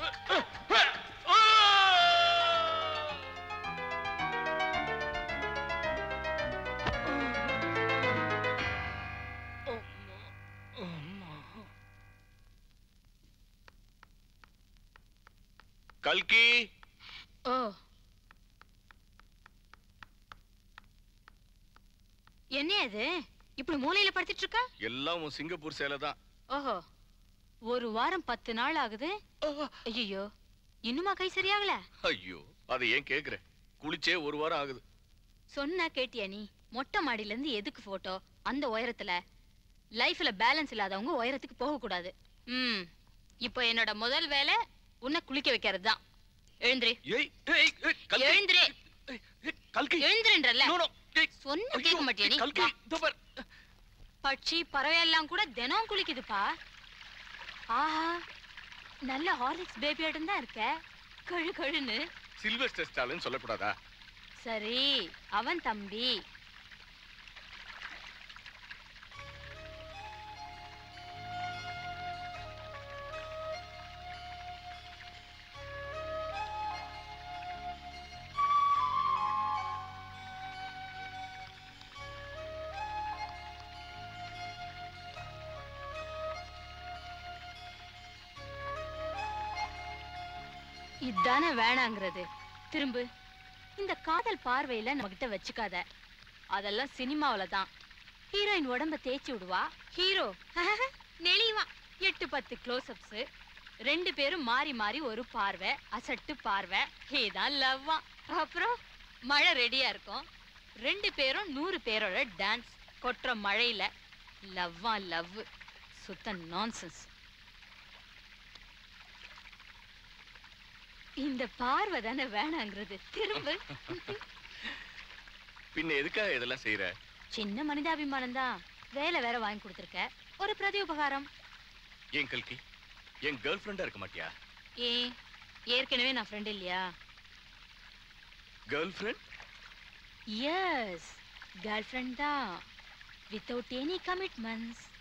கல்கி. ஓ, என்ன இது இப்படி மூலையில படுத்துட்டு இருக்க? எல்லாம் உன் சிங்கப்பூர் சேலை தான். ஓஹோ, ஒரு வாரம் 10 நாள் ஆகுது. ஐயோ, இன்னுமா கை சரியாகல? ஐயோ, அதை ஏன் கேக்குற? குளிச்சே ஒரு வாரம் ஆகுது. சொன்னா கேட்டியா நீ? மொட்டை மாடியில இருந்து எதுக்கு போட்டோ? அந்த உயரத்துல லைஃப்ல பேலன்ஸ் இல்லாதவங்க உயரத்துக்கு போக கூடாது. இப்போ என்னோட முதல் வேலை உன்னை குளிக்க வைக்கிறது தான். எழுந்திரு. எழுந்திரு. எழுந்திருன்றல. சொன்ன கேட்க மாட்டியா நீ? பட்சி பறவை எல்லாம் கூட தினம் குளிக்குதுப்பா. ஆஹா, நல்ல ஹார்லிக்ஸ் பேபி ஆட்டம் தான் இருக்க. கழு கழுன்னு. சில்வஸ்டர் ஸ்டாலின் சொல்லக்கூடாதா? சரி, அவன் தம்பி. இதானே வேணாங்கிறது. திரும்பு. இந்த காதல் பார்வையில நம்மகிட்ட வச்சுக்காத. அதெல்லாம் சினிமாவில தான். ஹீரோயின் உடம்ப தேய்ச்சி விடுவா, ஹீரோ நெளிவான். 8-10 க்ளோஸ்அப்ஸ், 2 பேரும் மாறி மாறி ஒரு பார்வை, அசட்டு பார்வை. இதான் லவ்வா. அப்புறம் மழை ரெடியா இருக்கும். 2 பேரும் 100 பேரோட டான்ஸ். கொட்டுற மழையில லவ்வா லவ். சுத்த நான்சென்ஸ். இந்த பார்வை தானே வேணாங்கிறது. திரும்ப. பின்ன எதுக்காக இதெல்லாம் செய்யற? சின்ன மனிதாபிமானம் தான். வேலை வேற வாங்கி கொடுத்திருக்க, ஒரு பிரதி உபகாரம். ஏன் கல்கி, என் கேர்ள் ஃப்ரெண்டா இருக்க மாட்டியா? ஏன், ஏற்கனவே நான் ஃப்ரெண்ட் இல்லையா? Girl friend? Yes, girl friend தான். Without any commitments.